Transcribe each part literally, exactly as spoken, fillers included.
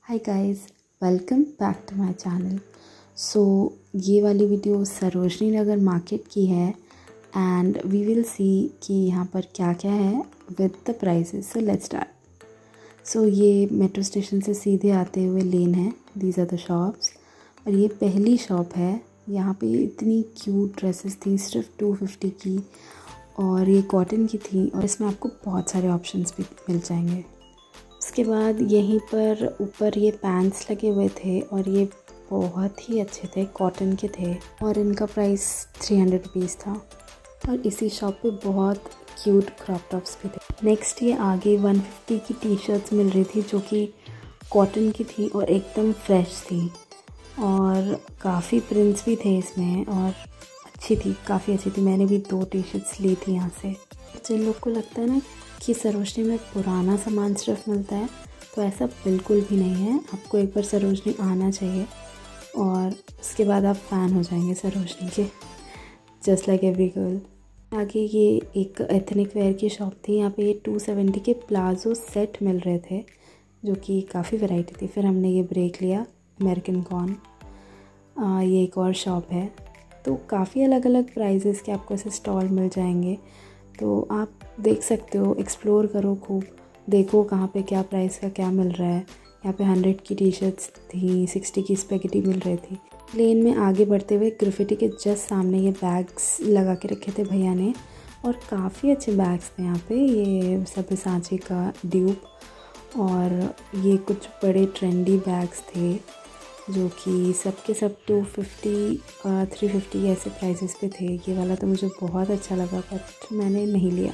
Hi guys, welcome back to my channel. So ये वाली video Sarojini Nagar market की है एंड वी विल सी कि यहाँ पर क्या क्या है with the prices. So let's start. So ये मेट्रो स्टेशन से सीधे आते हुए लेन है। दीज आर द शॉप्स और ये पहली शॉप है। यहाँ पे इतनी क्यूट ड्रेसेस थी सिर्फ टू फिफ्टी की और ये कॉटन की थी और इसमें आपको बहुत सारे ऑप्शंस भी मिल जाएंगे। उसके बाद यहीं पर ऊपर ये पैंट्स लगे हुए थे और ये बहुत ही अच्छे थे, कॉटन के थे और इनका प्राइस थ्री हंड्रेड रुपीज़ था। और इसी शॉप पे बहुत क्यूट क्रॉप टॉप्स भी थे। नेक्स्ट ये आगे वन फिफ्टी की टी शर्ट्स मिल रही थी जो कि कॉटन की थी और एकदम फ्रेश थी और काफ़ी प्रिंट्स भी थे इसमें और अच्छी थी, काफ़ी अच्छी थी। मैंने भी दो टी शर्ट्स ली थी यहाँ से। जिन लोग को लगता है ना कि सरोजनी में पुराना सामान सिर्फ मिलता है, तो ऐसा बिल्कुल भी नहीं है। आपको एक बार सरोजनी आना चाहिए और उसके बाद आप फ़ैन हो जाएंगे सरोजनी के, जस्ट लाइक एवरी गर्ल। आगे ये एक एथनिक वेयर की शॉप थी। यहाँ पे ये टू सेवेंटी के प्लाजो सेट मिल रहे थे जो कि काफ़ी वैरायटी थी। फिर हमने ये ब्रेक लिया, अमेरिकन कॉर्न। ये एक और शॉप है। तो काफ़ी अलग अलग प्राइजेस के आपको ऐसे स्टॉल मिल जाएंगे, तो आप देख सकते हो, एक्सप्लोर करो खूब, देखो कहाँ पे क्या प्राइस का क्या मिल रहा है। यहाँ पे हंड्रेड की टी शर्ट्स थी, सिक्सटी की स्पेगेटी मिल रही थी। लेन में आगे बढ़ते हुए ग्राफिटी के जस्ट सामने ये बैग्स लगा के रखे थे भैया ने और काफ़ी अच्छे बैग्स थे यहाँ पे। ये सब्यसाची का ड्यूब और ये कुछ बड़े ट्रेंडी बैग्स थे जो कि सब के सब टू फिफ्टी थ्री फिफ्टी ऐसे प्राइसेस पे थे। ये वाला तो मुझे बहुत अच्छा लगा बट मैंने नहीं लिया।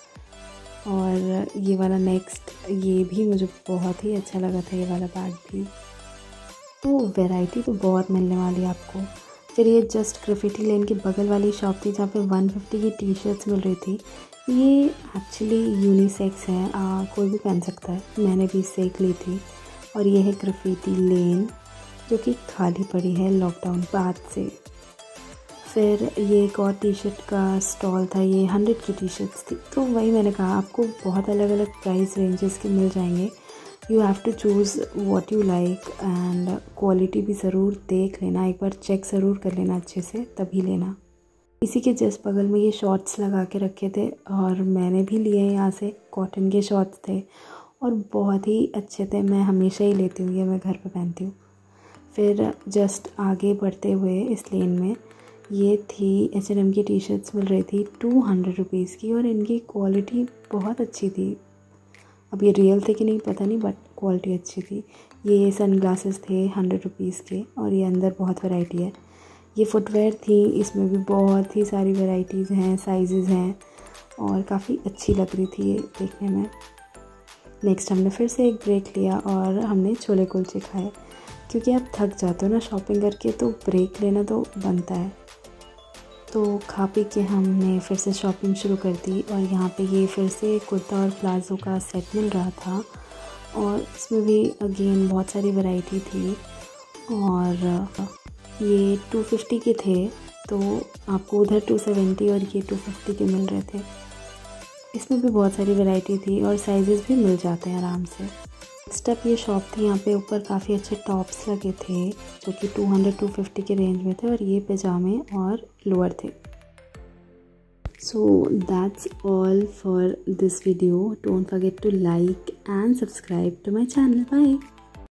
और ये वाला नेक्स्ट, ये भी मुझे बहुत ही अच्छा लगा था, ये वाला बैग भी। तो वैरायटी तो बहुत मिलने वाली है आपको। फिर ये जस्ट ग्राफिटी लेन के बगल वाली शॉप थी जहाँ पे वन फिफ्टी की टी शर्ट्स मिल रही थी। ये एक्चुअली यूनिसेक्स है, आ, कोई भी पहन सकता है। मैंने भी इससे एक ली थी। और ये है ग्राफिटी लेन जो कि खाली पड़ी है लॉकडाउन बाद से। फिर ये एक और टी शर्ट का स्टॉल था, ये हंड्रेड की टी शर्ट्स थी। तो वही मैंने कहा, आपको बहुत अलग अलग प्राइस रेंजेस के मिल जाएंगे। You have to choose what you like and quality भी ज़रूर देख लेना, एक बार चेक ज़रूर कर लेना अच्छे से, तभी लेना। इसी के जस्ट बगल में ये शॉर्ट्स लगा के रखे थे और मैंने भी लिए यहाँ से। कॉटन के शॉर्ट्स थे और बहुत ही अच्छे थे। मैं हमेशा ही लेती हूँ, ये मैं घर पर पहनती हूँ। फिर जस्ट आगे बढ़ते हुए इस लेन में ये थी एच एन एम की टी शर्ट्स मिल रही थी टू हंड्रेड रुपीज़ की और इनकी क्वालिटी बहुत अच्छी थी। अब ये रियल थे कि नहीं पता नहीं, बट क्वालिटी अच्छी थी। ये सन ग्लासेस थे हंड्रेड रुपीज़ के और ये अंदर बहुत वैरायटी है। ये फुटवेयर थी, इसमें भी बहुत ही सारी वैरायटीज़ हैं, साइजेज़ हैं और काफ़ी अच्छी लग रही थी ये देखने में। नेक्स्ट हमने फिर से एक ब्रेक लिया और हमने छोले कुलचे खाए, क्योंकि आप थक जाते हो ना शॉपिंग करके, तो ब्रेक लेना तो बनता है। तो खा पी के हमने फिर से शॉपिंग शुरू कर दी और यहाँ पे ये फिर से कुर्ता और प्लाज़ो का सेट मिल रहा था और इसमें भी अगेन बहुत सारी वैरायटी थी और ये टू फिफ्टी के थे, तो आपको उधर टू सेवेंटी और ये टू फिफ्टी के मिल रहे थे। इसमें भी बहुत सारी वैरायटी थी और साइजेस भी मिल जाते हैं आराम से। नेक्स्ट अप ये शॉप थी, यहाँ पे ऊपर काफ़ी अच्छे टॉप्स लगे थे जो कि टू हंड्रेड टू फिफ्टी के रेंज में थे और ये पैजामे और लोअर थे। So that's all for this video. Don't forget to like and subscribe to my channel. Bye.